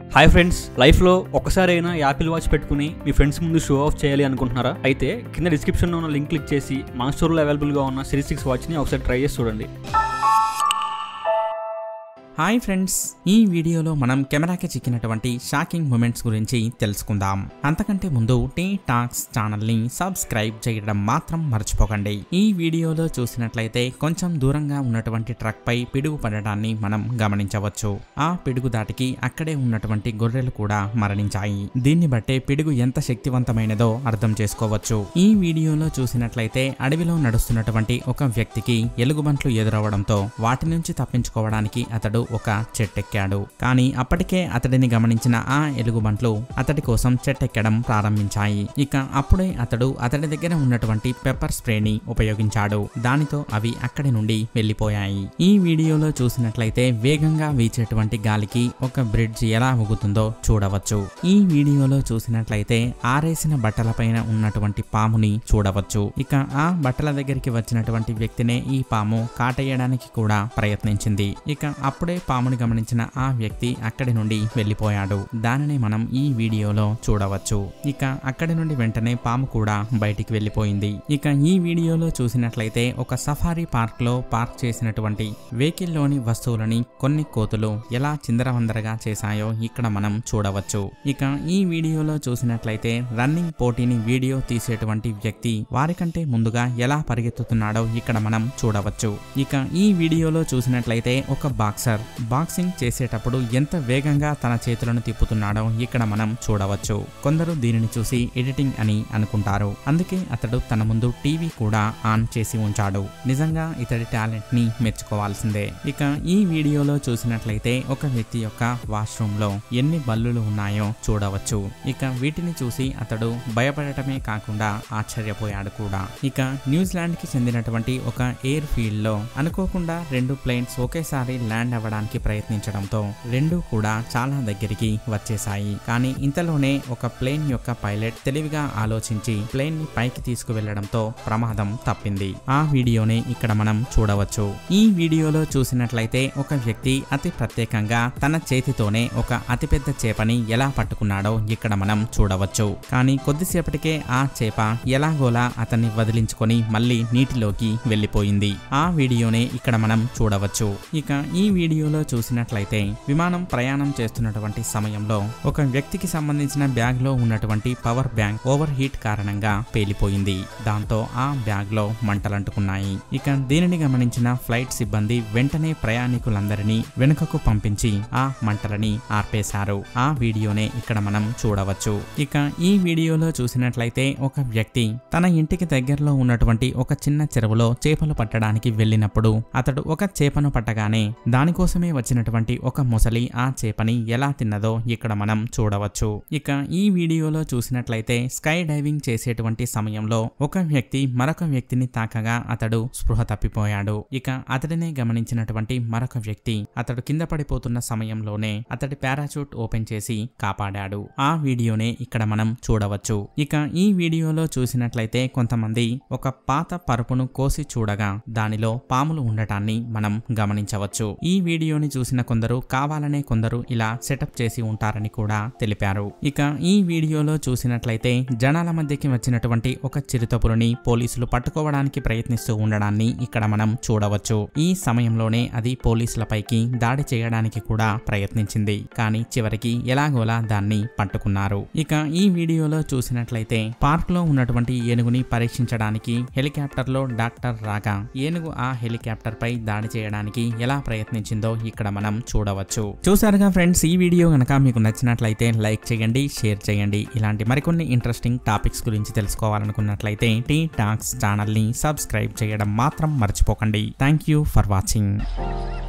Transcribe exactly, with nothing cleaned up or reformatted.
Hi friends, లైఫ్లో ఒక్కసారైనా Apple watch పెట్టుకుని మీ ఫ్రెండ్స్ ముందు షో ఆఫ్ చేయాలి అనుకుంటున్నారా? అయితే కింద డిస్క్రిప్షన్లో ఉన్న లింక్ క్లిక్ చేసి మన స్టోర్లో అవైలబుల్గా ఉన్న సిరీస్ సిక్స్ వాచ్ని ఒకసారి ట్రై చేసి చూడండి. హాయ్ ఫ్రెండ్స్, ఈ వీడియోలో మనం కెమెరాకి చిక్కినటువంటి షాకింగ్ మూమెంట్స్ గురించి తెలుసుకుందాం. అంతకంటే ముందు టీ టాక్స్ ఛానల్ని సబ్స్క్రైబ్ చేయడం మాత్రం మర్చిపోకండి. ఈ వీడియోలో చూసినట్లయితే కొంచెం దూరంగా ఉన్నటువంటి ట్రక్ పై పిడుగు పడడాన్ని మనం గమనించవచ్చు. ఆ పిడుగు దాటికి అక్కడే ఉన్నటువంటి గొర్రెలు కూడా మరణించాయి. దీన్ని బట్టే పిడుగు ఎంత శక్తివంతమైనదో అర్థం చేసుకోవచ్చు. ఈ వీడియోలో చూసినట్లయితే అడవిలో నడుస్తున్నటువంటి ఒక వ్యక్తికి ఎలుగుబంట్లు ఎదురవడంతో వాటి నుంచి తప్పించుకోవడానికి అతడు ఒక చెట్టెక్కాడు. కానీ అప్పటికే అతడిని గమనించిన ఆ ఎలుగుబంట్లు అతడి కోసం చెట్టెక్కడం ప్రారంభించాయి. ఇక అప్పుడే అతడు అతడి దగ్గర ఉన్నటువంటి పెప్పర్ స్ప్రేని ఉపయోగించాడు. దానితో అవి అక్కడి నుండి వెళ్లిపోయాయి. ఈ వీడియోలో చూసినట్లయితే వేగంగా వీచేటువంటి గాలికి ఒక బ్రిడ్జ్ ఎలా ఊగుతుందో చూడవచ్చు. ఈ వీడియోలో చూసినట్లయితే ఆరేసిన బట్టల పైన ఉన్నటువంటి పాముని చూడవచ్చు. ఇక ఆ బట్టల దగ్గరికి వచ్చినటువంటి వ్యక్తినే ఈ పాము కాటేయడానికి కూడా ప్రయత్నించింది. ఇక అప్పుడే పాముని గమనించిన ఆ వ్యక్తి అక్కడి నుండి వెళ్లిపోయాడు. దానిని మనం ఈ వీడియోలో చూడవచ్చు. ఇక అక్కడి నుండి వెంటనే పాము కూడా బయటికి వెళ్లిపోయింది. ఇక ఈ వీడియోలో చూసినట్లయితే ఒక సఫారీ పార్క్ లో పార్క్ చేసినటువంటి వెహికల్ లోని వస్తువులని కొన్ని కోతులు ఎలా చిందరవందరగా చేశాయో ఇక్కడ మనం చూడవచ్చు. ఇక ఈ వీడియోలో చూసినట్లయితే రన్నింగ్ పోటీని వీడియో తీసేటువంటి వ్యక్తి వారికంటే ముందుగా ఎలా పరిగెత్తుతున్నాడో ఇక్కడ మనం చూడవచ్చు. ఇక ఈ వీడియోలో చూసినట్లయితే ఒక బాక్సర్ బాక్సింగ్ చేసేటప్పుడు ఎంత వేగంగా తన చేతులను తిప్పుతున్నాడో ఇక్కడ మనం చూడవచ్చు. కొందరు దీనిని చూసి ఎడిటింగ్ అని అనుకుంటారు. అందుకే అతడు తన ముందు టీవీ కూడా ఆన్ చేసి ఉంచాడు. నిజంగా ఇతడి టాలెంట్ ని మెచ్చుకోవాల్సిందే. ఇక ఈ వీడియోలో చూసినట్లయితే ఒక వ్యక్తి యొక్క వాష్రూమ్ లో ఎన్ని బల్లులు ఉన్నాయో చూడవచ్చు. ఇక వీటిని చూసి అతడు భయపడటమే కాకుండా ఆశ్చర్యపోయాడు కూడా. ఇక న్యూజిలాండ్ కి చెందినటువంటి ఒక ఎయిర్ ఫీల్డ్ లో అనుకోకుండా రెండు ప్లేన్స్ ఒకేసారి ల్యాండ్ అవ్వడానికి ప్రయత్నించడంతో రెండు కూడా చాలా దగ్గరికి వచ్చేసాయి. కానీ ఇంతలోనే ఒక ప్లేన్ యొక్క పైలట్ తెలివిగా ఆలోచించి ప్లేన్ ని పైకి తీసుకువెళ్లడంతో ప్రమాదం తప్పింది. ఆ వీడియోని ఇక్కడ మనం చూడవచ్చు. ఈ వీడియోలో చూసినట్లయితే ఒక వ్యక్తి అతి ప్రత్యేకంగా తన చేతితోనే ఒక అతిపెద్ద చేపని ఎలా పట్టుకున్నాడో ఇక్కడ మనం చూడవచ్చు. కానీ కొద్దిసేపటికే ఆ చేప ఎలాగోలా అతన్ని వదిలించుకొని మళ్ళీ నీటిలోకి వెళ్లిపోయింది. ఆ వీడియోని ఇక్కడ మనం చూడవచ్చు. ఇక ఈ వీడియోలో చూసినట్లయితే విమానం ప్రయాణం చేస్తున్నటువంటి సమయంలో ఒక వ్యక్తికి సంబంధించిన బ్యాగ్ లో ఉన్నటువంటి పవర్ బ్యాంక్ ఓవర్ హీట్ కారణంగా పేలిపోయింది. దాంతో ఆ బ్యాగ్ లో మంటలంటుకున్నాయి. ఇక దీనిని గమనించిన ఫ్లైట్ సిబ్బంది వెంటనే ప్రయాణికులందరినీ వెనుకకు పంపించి ఆ మంటలని ఆర్పేశారు. ఆ వీడియోనే ఇక్కడ మనం చూడవచ్చు. ఇక ఈ వీడియోలో చూసినట్లయితే ఒక వ్యక్తి తన ఇంటికి దగ్గరలో ఉన్నటువంటి ఒక చిన్న చెరువులో చేపలు పట్టడానికి వెళ్ళినప్పుడు అతడు ఒక చేపను పట్టగానే దానికోసమే వచ్చినటువంటి ఒక మొసలి ఆ చేపని ఎలా తిన్నదో ఇక్కడ మనం చూడవచ్చు. ఇక ఈ వీడియోలో చూసినట్లయితే స్కై డైవింగ్ చేసేటువంటి సమయంలో ఒక వ్యక్తి మరొక వ్యక్తిని తాకగా అతడు స్పృహ తప్పిపోయాడు. ఇక అతడినే గమనించినటువంటి మరొక వ్యక్తి అతడు కింద పడిపోతున్న సమయంలోనే అతడి పారాచూట్ ఓపెన్ చేసి కాపాడాడు. ఆ వీడియోనే ఇక్కడ మనం చూడవచ్చు. ఇక ఈ వీడియోలో చూసినట్లయితే కొంతమంది ఒక పాత పరుపును కోసి చూడగా దానిలో పాములు ఉండటాన్ని మనం గమనించవచ్చు. ఈ వీడియోని చూసిన కొందరు కావాలనే కొందరు ఇలా సెటప్ చేసి ఉంటారని కూడా తెలిపారు. ఇక ఈ వీడియోలో చూసినట్లయితే జనాల మధ్యకి వచ్చినటువంటి ఒక చిరుతపులిని పోలీసులు పట్టుకోవడానికి ప్రయత్నిస్తూ ఉండడాన్ని ఇక్కడ మనం చూడవచ్చు. ఈ సమయంలోనే అది పోలీసులపైకి దాడి చేయడానికి కూడా ప్రయత్నించింది. కానీ చివరికి ఎలాగోలా దాన్ని పట్టుకున్నారు. ఇక ఈ వీడియోలో చూసినట్లయితే పార్క్ లో ఉన్నటువంటి ఏనుగుని పరీక్షించడానికి హెలికాప్టర్ లో డాక్టర్ రాగా ఏనుగు ఆ హెలికాప్టర్ పై దాడి చేయడానికి ఎలా ప్రయత్నించిందో ఇక్కడ మనం చూడవచ్చు. చూసారుగా ఫ్రెండ్స్, ఈ వీడియో గనక మీకు నచ్చినట్లయితే లైక్ చేయండి, షేర్ చేయండి. ఇలాంటి మరికొన్ని ఇంట్రెస్టింగ్ టాపిక్స్ గురించి తెలుసుకోవాలనుకున్నట్లయితే టీ టాక్స్ ఛానల్ ని సబ్స్క్రైబ్ చేయడం మాత్రం మర్చిపోకండి. Thank you for watching.